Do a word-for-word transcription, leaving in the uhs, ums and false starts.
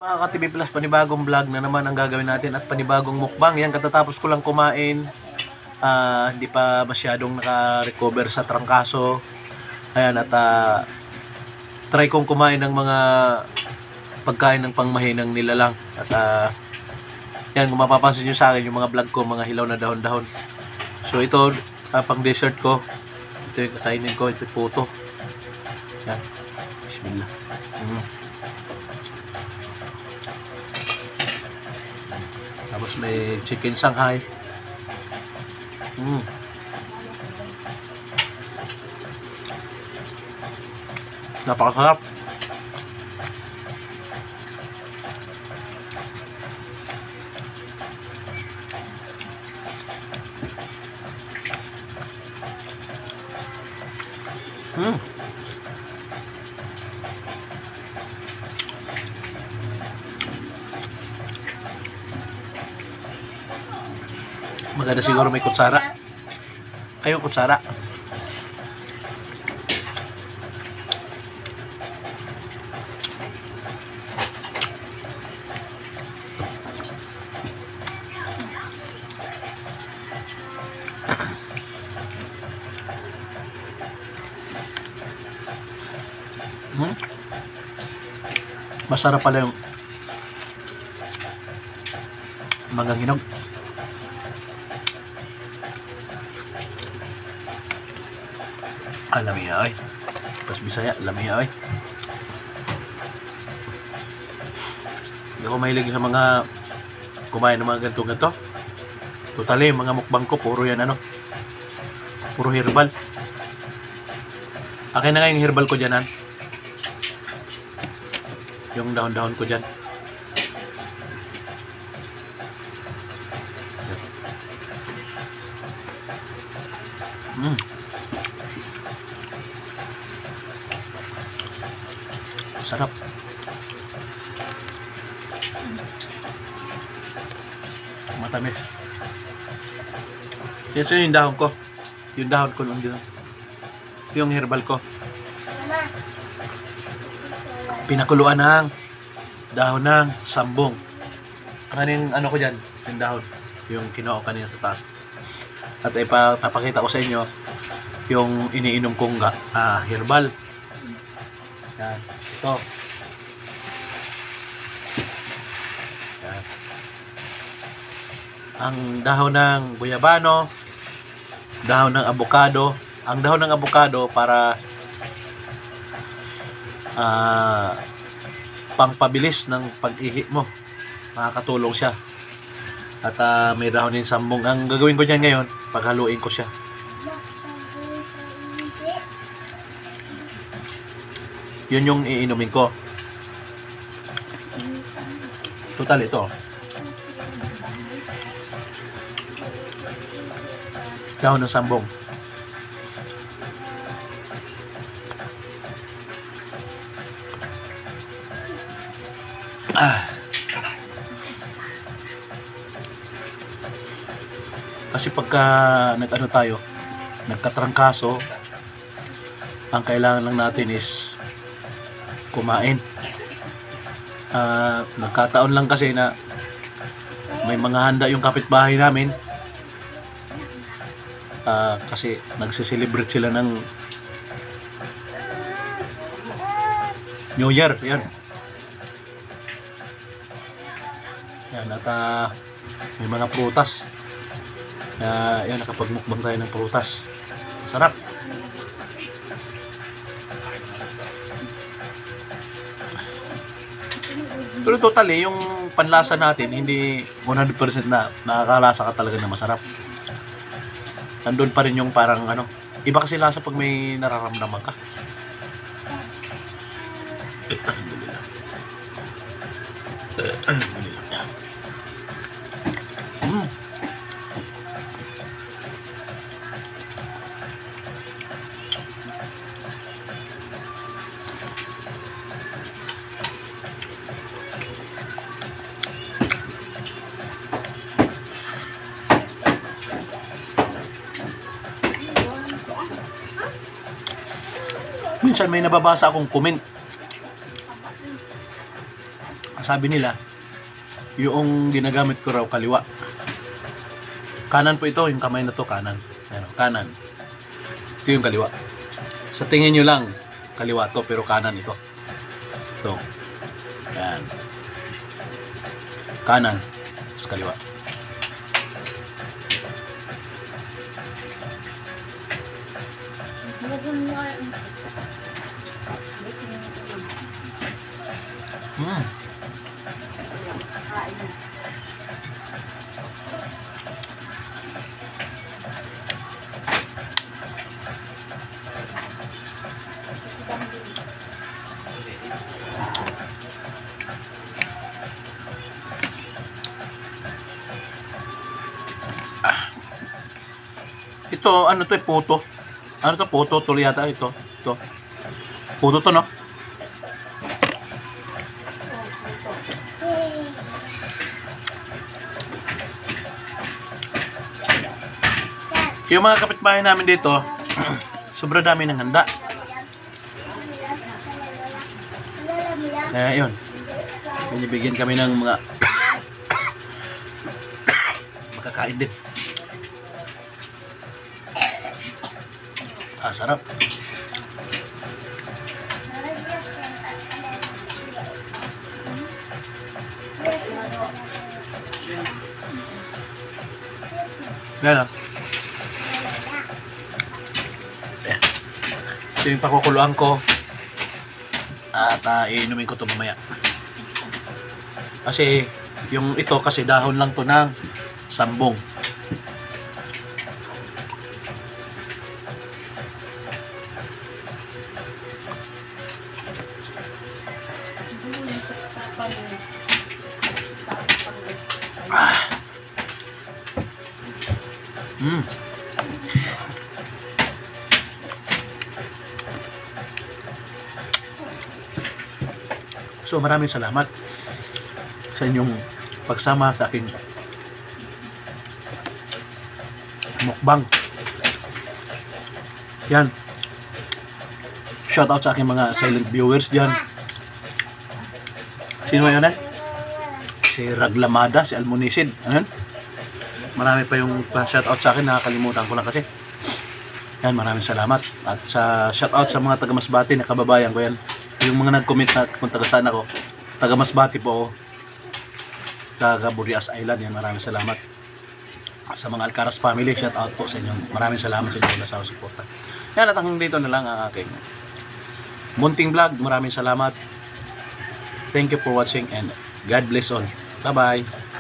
Mga ka-T V Plus, panibagong vlog na naman ang gagawin natin at panibagong mukbang. Yan, katatapos ko lang kumain. Uh, hindi pa masyadong naka-recover sa trangkaso. Ayan, at uh, try kong kumain ng mga pagkain ng pangmahinang nilalang. At uh, yan, kung mapapansin nyo sa akin, yung mga vlog ko, mga hilaw na dahon-dahon. So ito, uh, pang dessert ko. Ito yung kakainin ko, ito yung puto. Yan, bismillah. Mm. Tapos may chicken Shanghai. Mm. Napakasarap. Mm. Maganda siguro may kutsara. Ayun, kutsara. Hmm? Masarap pala yung manggang hinog. Ah, lamiya ay. Pas Bisaya, lamiya ay. Hindi ako mahilig sa mga kumain ng mga ganito-ganito. Totally, mga mukbang ko, puro yan ano. Puro herbal. Akin na nga yung herbal ko dyan, han. Yung dahon-dahon ko dyan. Mm. Sarap. Matamis. Ito yung dahon ko. Yung dahon ko lang dito. Ito yung herbal ko. Pinakuluan ng dahon ng sambong. Ano yung ano ko dyan? Yung dahon. Yung kinuha kanina sa taas. At ipapakita ko sa inyo yung iniinom kong uh, herbal. Yan. Ito. Yan. Ang dahon ng guyabano, dahon ng avocado. Ang dahon ng avocado para uh, pangpabilis ng pag-ihi mo. Makakatulong siya. At uh, may dahon din sambong. Ang gagawin ko dyan ngayon, paghaluin ko siya. Yun yung iinumin ko. Total ito. Dahon ng sambong. Ah. Kasi pagka nag-ano tayo, nagkatrangkaso, ang kailangan lang natin is kumain. Uh, nagkataon lang kasi na may mga handa yung kapitbahay namin. Uh, kasi nagsiselebrate sila ng New Year. Yan. Yan, at uh, may mga prutas. Uh, yan, nakapagmukbang tayo ng prutas. Sarap. Pero totally, yung panlasa natin, hindi one hundred percent na nakakalasa ka talaga na masarap. Nandun pa rin yung parang ano, iba kasi lasa pag may nararamdaman ka. Alhamdulillah. Alhamdulillah. Mm. Minsan may nababasa akong comment sabi nila, yung ginagamit ko raw kaliwa. Kanan po ito, yung kamay na to kanan. Ayan, kanan. Ito yung kaliwa. Sa tingin nyo lang, kaliwa to, pero kanan ito. Ito. Ayan. Kanan. Sa kaliwa. Hmm. Ito, ano to, eh, puto. Ano to, puto, tuloy yata ito. Ito. Puto to, no? Yung mga kapitbahay namin dito, sobra dami ng handa. Kaya yun. Binibigyan kami ng mga makakain din. Ah, sarap. Yan ah. Ayan. Ito yung pakukuluan ko. At uh, iinumin ko ito mamaya. Kasi yung ito kasi dahon lang to ng sambong. Ah. Mm. So maraming salamat sa inyong pagsama sa aking mukbang. Yan. Shout out sa aking mga silent viewers diyan. Sino yun eh? Si Raglamada, si Almunisid. Ano? Marami pa yung shout out sa akin, nakakalimutan ko lang kasi. Yan, maraming salamat. At sa shout out sa mga taga Masbate na kababayan ko yan. Yung mga nag-comment na kung taga saan ako. Taga Masbate po ako. Taga Burias Island, yan, maraming salamat. Sa mga Alcaraz family, shout out po sa inyo. Maraming salamat sa inyo sa suporta. Yan, at hanggang dito na lang ang aking munting vlog. Maraming salamat. Thank you for watching and God bless all. Bye bye.